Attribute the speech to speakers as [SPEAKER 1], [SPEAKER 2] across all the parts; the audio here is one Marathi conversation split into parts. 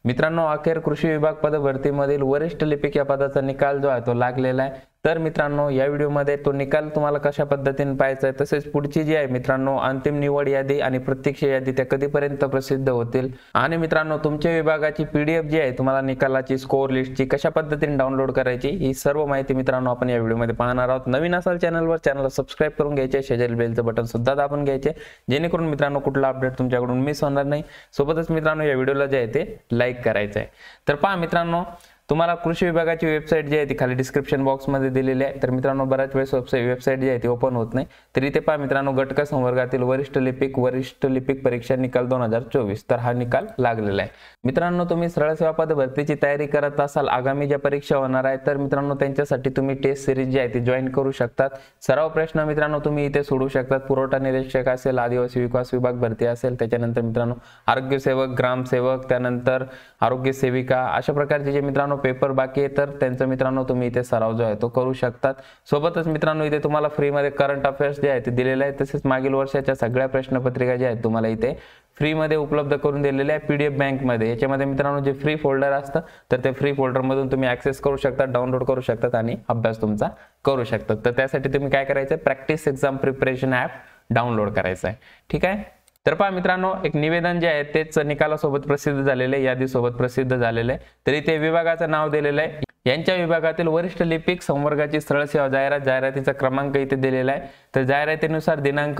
[SPEAKER 1] मित्रांनो, अखेर कृषी विभाग पद भरतीमधील वरिष्ठ लिपिक या पदाचा निकाल जो आहे तो लागलेला आहे। तर मित्रांनो, या व्हिडिओमध्ये तो निकाल तुम्हाला कशा पद्धतीने पाहायचा आहे, तसेच पुढची जी आहे मित्रांनो अंतिम निवड यादी आणि प्रत्यक्ष यादी त्या कधीपर्यंत प्रसिद्ध होतील, आणि मित्रांनो तुमच्या विभागाची पीडीएफ जी आहे तुम्हाला निकालाची स्कोर लिस्टची कशा पद्धतीने डाउनलोड करायची, ही सर्व माहिती मित्रांनो आपण या व्हिडिओमध्ये पाहणार आहोत। नवीन असाल चॅनलवर चॅनलला सबस्क्राइब करून घ्यायचे, शेजारील बेलचं बटन सुद्धा दाबून घ्यायचे, जेणेकरून मित्रांनो कुठला अपडेट तुमच्याकडून मिस होणार नाही। सोबतच मित्रांनो या व्हिडिओला जे आहे ते लाईक करायचं आहे। तर पहा मित्रांनो, तुम्हाला कृषी विभागाची वेबसाईट जी आहे ती खाली डिस्क्रिप्शन बॉक्स मध्ये दिलेली आहे। तर मित्रांनो बऱ्याच वेळेस वेबसाईट जी आहे ती ओपन होत नाही, तर इथे पहा मित्रांनो गटक संवर्गातील वरिष्ठ लिपिक परीक्षा निकाल 2024 तर हा निकाल लागलेला आहे। मित्रांनो, तुम्ही सरळ सेवा पद भरतीची तयारी करत असाल, आगामी ज्या परीक्षा होणार आहे तर मित्रांनो त्यांच्यासाठी तुम्ही टेस्ट सिरीज जी आहे ती जॉईन करू शकतात। सराव प्रश्न मित्रांनो तुम्ही इथे सोडवू शकतात। पुरवठा निरीक्षक असेल, आदिवासी विकास विभाग भरती असेल, त्याच्यानंतर मित्रांनो आरोग्य सेवक, ग्रामसेवक, त्यानंतर आरोग्य सेविका, अशा प्रकारचे जे मित्रांनो पेपर बाकी आहे तर त्यांचा मित्रांनो तुम्ही इथे सराव जो आहे तो करू शकतात। सोबतच मित्रांनो इथे तुम्हाला फ्री मध्ये करंट अफेअर्स जे आहे ते दिलेले आहे, तसेच मागील वर्षाच्या सगळ्या प्रश्नपत्रिका ज्या आहेत तुम्हाला इथे फ्री मध्ये उपलब्ध करून दिलेले आहे पीडीएफ बँक मध्ये। याच्यामध्ये मित्रांनो जे फ्री फोल्डर असतं तर ते फ्री फोल्डर मधून तुम्ही ऍक्सेस करू शकता, डाउनलोड करू शकतात आणि अभ्यास तुमचा करू शकतात। तर त्यासाठी तुम्ही काय करायचं, practice exam preparation app download करायचं आहे। ठीक आहे, तर पहा मित्रांनो एक निवेदन जे आहे तेच निकालासोबत प्रसिद्ध झालेले, यादीसोबत प्रसिद्ध झालेले, तर इथे विभागाचं नाव दिलेलं आहे। यांच्या विभागातील वरिष्ठ लिपिक संवर्गाची सरळ सेवा जाहिरातीचा क्रमांक इथे दिलेला आहे। तर जाहिरातीनुसार दिनांक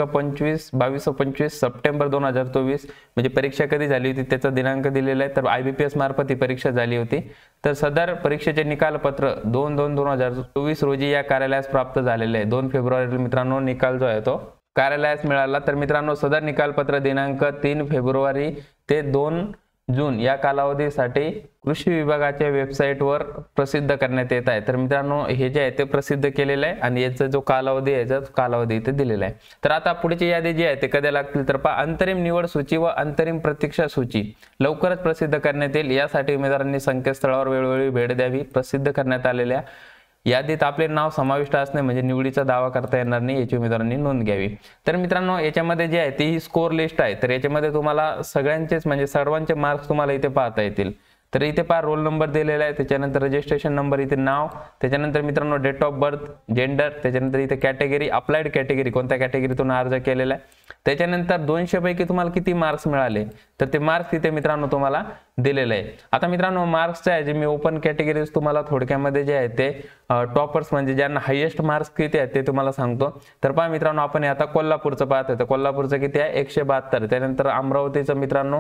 [SPEAKER 1] 25 सप्टेंबर 2024 म्हणजे परीक्षा कधी झाली होती त्याचा दिनांक दिलेला आहे। तर IBPS मार्फत ही परीक्षा झाली होती। तर सदर परीक्षेचे निकालपत्र 2/2/2024 रोजी या कार्यालयास प्राप्त झालेले आहे। 2 फेब्रुवारी मित्रांनो निकाल जो आहे तो कार्यालयास मिळाला। तर मित्रांनो सदर निकालपत्र दिनांक 3 फेब्रुवारी ते 2 जून या कालावधीसाठी कृषी विभागाच्या वेबसाईटवर प्रसिद्ध करण्यात येत आहे। तर मित्रांनो हे जे आहे ते प्रसिद्ध केलेलं आहे आणि याचा जो कालावधी आहे तो कालावधी इथे दिलेला आहे। तर आता पुढची यादी जी आहे ते कधी लागतील, तर पहा अंतरिम निवड सूची व अंतरिम प्रतीक्षा सूची लवकरच प्रसिद्ध करण्यात येईल। यासाठी उमेदवारांनी संकेतस्थळावर वेळोवेळी भेट द्यावी। प्रसिद्ध करण्यात आलेल्या यादीत आपले नाव समाविष्ट असणे म्हणजे निवडीचा दावा करता येणार नाही, याची उमेदवारांनी नोंद घ्यावी। तर मित्रांनो याच्यामध्ये जे आहे ती ही स्कोर लिस्ट आहे, तर याच्यामध्ये तुम्हाला सगळ्यांचेच म्हणजे सर्वांचे मार्क्स तुम्हाला इथे पाहता येतील। तर इथे पहा रोल नंबर दिलेला आहे, त्याच्यानंतर रजिस्ट्रेशन नंबर, इथे नाव, त्याच्यानंतर मित्रांनो डेट ऑफ बर्थ, जेंडर, त्याच्यानंतर इथे कॅटेगरी, अप्लाइड कॅटेगरी कोणत्या कॅटेगरीतून अर्ज केलेला आहे, त्याच्यानंतर 200 पैकी तुम्हाला किती मार्क्स मिळाले तर ते मार्क्स इथे मित्रांनो तुम्हाला दिलेले आहे। आता मित्रांनो मार्क्सचे आहे जे मी ओपन कॅटेगरीज तुम्हाला थोडक्यामध्ये जे आहे ते टॉपर्स म्हणजे ज्यांना हायेस्ट मार्क्स किती आहेत ते तुम्हाला सांगतो। तर पहा मित्रांनो आपण आता कोल्हापूरचं पाहतोय, तर कोल्हापूरचं किती आहे 172, त्यानंतर अमरावतीचं मित्रांनो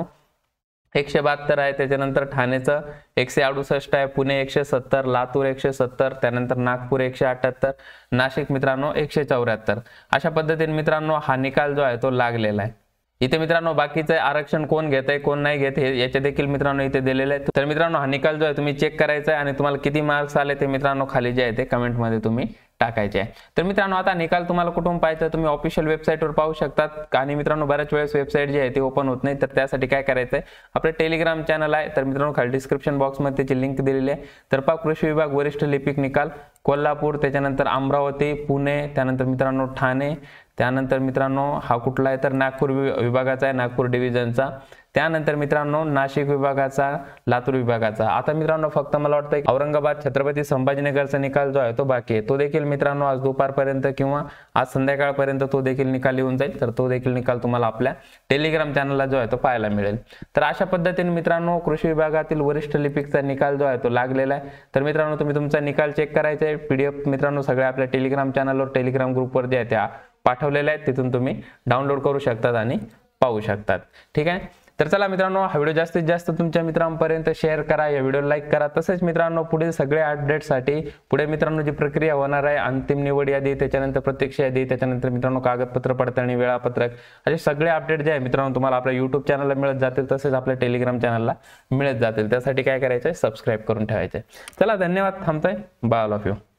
[SPEAKER 1] 172 आहे, त्याच्यानंतर ठाणेचं 168 आहे, पुणे 170, लातूर 170, त्यानंतर नागपूर 178, नाशिक मित्रांनो 174। अशा पद्धतीने मित्रांनो हा निकाल जो आहे तो लागलेला आहे। इथे मित्रांनो बाकीचं आरक्षण कोण घेत आहे कोण नाही घेत हे याचे देखील मित्रांनो इथे दिलेले आहे। तर मित्रांनो हा निकाल जो आहे तुम्ही चेक करायचा आहे आणि तुम्हाला किती मार्क्स आले ते मित्रांनो खाली जे आहे ते कमेंट मध्ये तुम्ही टाकायचे आहे। तर मित्रांनो आता निकाल तुम्हाला कुठून पाहायचा, तुम्ही ऑफिशियल वेबसाईटवर पाहू शकतात आणि मित्रांनो बऱ्याच वेळेस वेबसाईट जी आहे ती ओपन होत नाही, तर त्यासाठी काय करायचं आहे, आपलं टेलिग्राम चॅनल आहे, तर मित्रांनो खाली डिस्क्रिप्शन बॉक्स मध्ये त्याची लिंक दिलेली आहे। तर पहा कृषी विभाग वरिष्ठ लिपिक निकाल कोल्हापूर, त्याच्यानंतर अमरावती, पुणे, त्यानंतर मित्रांनो ठाणे, त्यानंतर मित्रांनो हा कुठला आहे तर नागपूर विभागाचा आहे, नागपूर डिव्हिजनचा, त्यानंतर मित्रांनो नाशिक विभागाचा, लातूर विभागाचा। आता मित्रांनो फक्त मला वाटतं औरंगाबाद छत्रपती संभाजीनगरचा निकाल जो आहे तो बाकी आहे, तो देखील मित्रांनो आज दुपारपर्यंत किंवा आज संध्याकाळपर्यंत तो देखील निकाल येऊन जाईल। तर तो देखील निकाल तुम्हाला आपल्या टेलिग्राम चॅनलला जो आहे तो पाहायला मिळेल। तर अशा पद्धतीने मित्रांनो कृषी विभागातील वरिष्ठ लिपिकचा निकाल जो आहे तो लागलेला आहे। तर मित्रांनो तुम्ही तुमचा निकाल चेक करायचा आहे, पीडीएफ मित्रांनो सगळ्या आपल्या टेलिग्राम चॅनलवर टेलिग्राम ग्रुपवर जे आहे त्या पाठवलेल्या आहेत, तिथून तुम्ही डाउनलोड करू शकतात आणि पाहू शकतात। ठीक आहे, तर चला मित्रांनो हा व्हिडिओ जास्तीत जास्त तुमच्या मित्रांपर्यंत शेअर करा, या व्हिडिओला लाईक करा। तसेच मित्रांनो पुढील सगळे अपडेटसाठी पुढे मित्रांनो जी प्रक्रिया होणार आहे अंतिम निवड यादी, त्याच्यानंतर प्रत्यक्ष यादी, त्याच्यानंतर मित्रांनो कागदपत्र पडताळणी, वेळापत्रक, असे सगळे अपडेट जे आहे मित्रांनो तुम्हाला आपल्या YouTube चॅनलला मिळत जातील, तसेच आपल्या टेलिग्राम चॅनलला मिळत जातील। त्यासाठी काय करायचं आहे, सबस्क्राईब करून ठेवायचं आहे। चला धन्यवाद, थांबतोय, बाय ऑल ऑफ यू।